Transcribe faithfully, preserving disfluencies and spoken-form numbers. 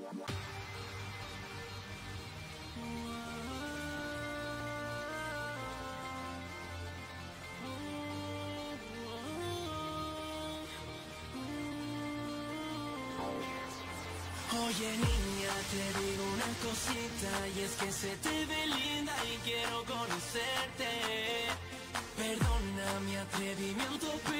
Oye niña, te digo una cosita, y es que se te ve linda y quiero conocerte. Perdona mi atrevimiento, pero